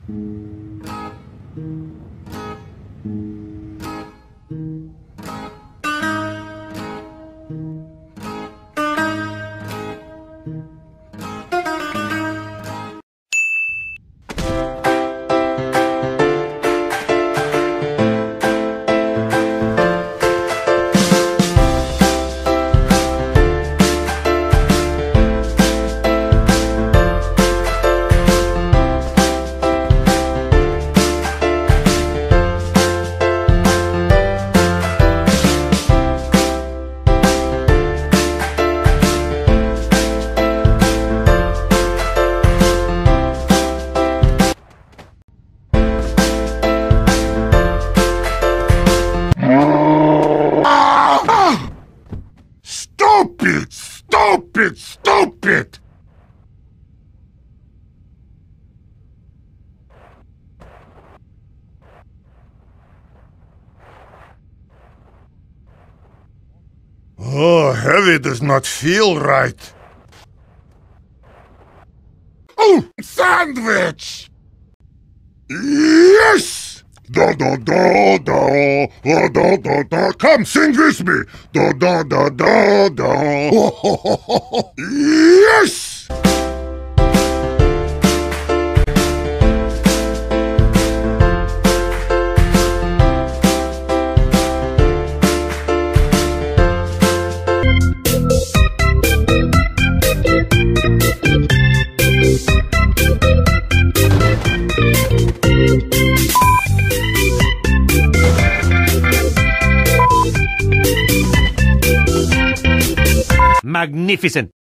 Stop it! Stop it! Oh, heavy does not feel right. Oh, sandwich! Yes! Da da da da, da da da da. Come sing with me. Da da da da da. Yes! Magnificent!